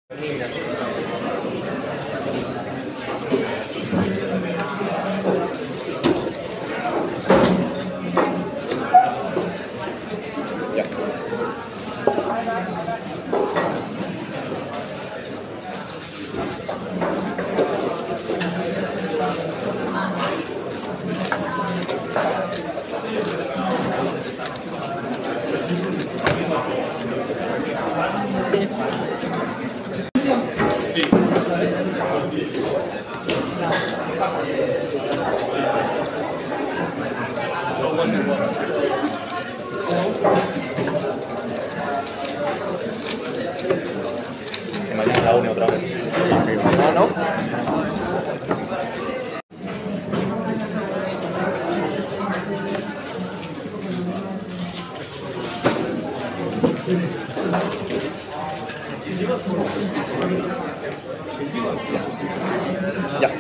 Mañana la une otra vez. Ah, ¿no? Ya.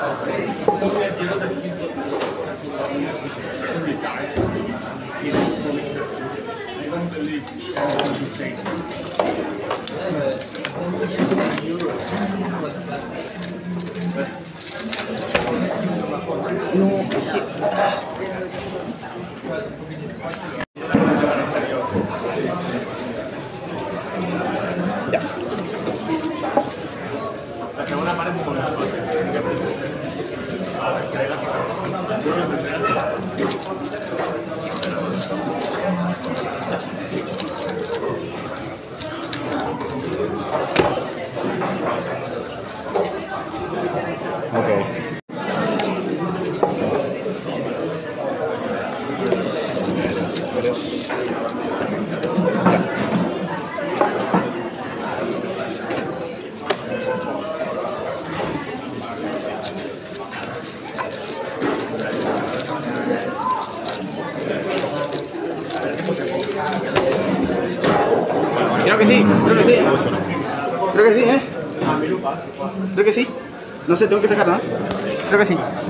Ya. La segunda parte es con la cosa. Ok. Creo que sí, creo que sí. Creo que sí, ¿eh? Creo que sí. No sé, tengo que sacar, ¿no? Creo que sí.